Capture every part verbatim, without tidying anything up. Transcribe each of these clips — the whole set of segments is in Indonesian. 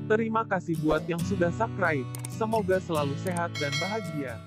Terima kasih buat yang sudah subscribe. Semoga selalu sehat dan bahagia.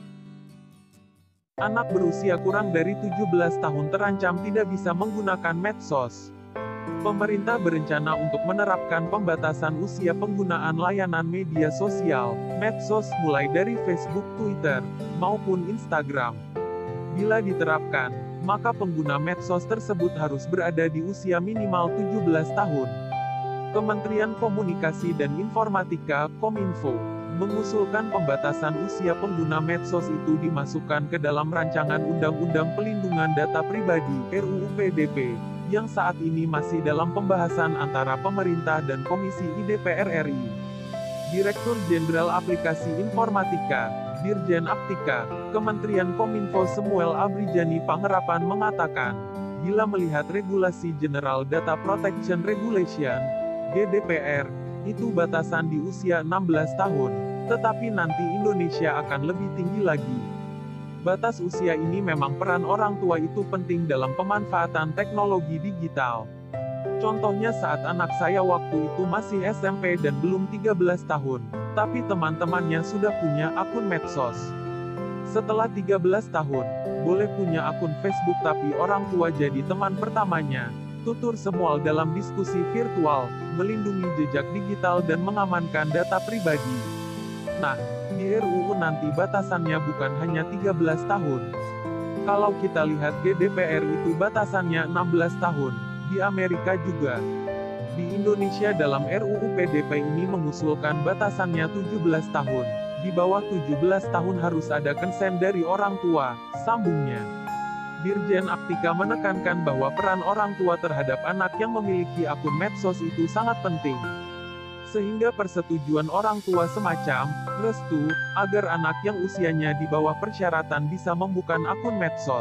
Anak berusia kurang dari tujuh belas tahun terancam tidak bisa menggunakan medsos. Pemerintah berencana untuk menerapkan pembatasan usia penggunaan layanan media sosial, medsos mulai dari Facebook, Twitter, maupun Instagram. Bila diterapkan, maka pengguna medsos tersebut harus berada di usia minimal tujuh belas tahun. Kementerian Komunikasi dan Informatika, Kominfo, mengusulkan pembatasan usia pengguna medsos itu dimasukkan ke dalam rancangan Undang-Undang Pelindungan Data Pribadi, R U U P D P, yang saat ini masih dalam pembahasan antara pemerintah dan Komisi I D P R R I. Direktur Jenderal Aplikasi Informatika, Dirjen Aptika, Kementerian Kominfo Samuel Abrijani Pangerapan mengatakan, bila melihat Regulasi General Data Protection Regulation, G D P R, itu batasan di usia enam belas tahun, tetapi nanti Indonesia akan lebih tinggi lagi. Batas usia ini memang peran orang tua itu penting dalam pemanfaatan teknologi digital. Contohnya saat anak saya waktu itu masih S M P dan belum tiga belas tahun, tapi teman-temannya sudah punya akun medsos. Setelah tiga belas tahun, boleh punya akun Facebook tapi orang tua jadi teman pertamanya. Tutur Samuel dalam diskusi virtual, melindungi jejak digital dan mengamankan data pribadi. Nah, di R U U nanti batasannya bukan hanya tiga belas tahun. Kalau kita lihat G D P R itu batasannya enam belas tahun, di Amerika juga. Di Indonesia dalam R U U P D P ini mengusulkan batasannya tujuh belas tahun. Di bawah tujuh belas tahun harus ada konsen dari orang tua, sambungnya. Dirjen Aptika menekankan bahwa peran orang tua terhadap anak yang memiliki akun medsos itu sangat penting. Sehingga persetujuan orang tua semacam restu, agar anak yang usianya di bawah persyaratan bisa membuka akun medsos.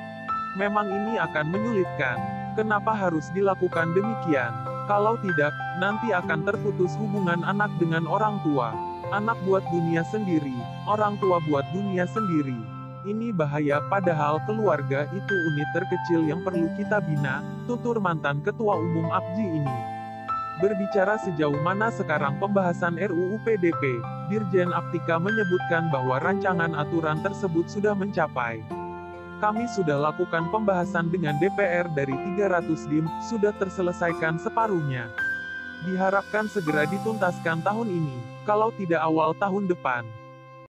Memang ini akan menyulitkan. Kenapa harus dilakukan demikian? Kalau tidak, nanti akan terputus hubungan anak dengan orang tua. Anak buat dunia sendiri, orang tua buat dunia sendiri. Ini bahaya, padahal keluarga itu unit terkecil yang perlu kita bina, tutur mantan Ketua Umum A P J I ini. Berbicara sejauh mana sekarang pembahasan R U U P D P, Dirjen Aptika menyebutkan bahwa rancangan aturan tersebut sudah mencapai. Kami sudah lakukan pembahasan dengan D P R dari tiga ratus D I M, sudah terselesaikan separuhnya. Diharapkan segera dituntaskan tahun ini, kalau tidak awal tahun depan.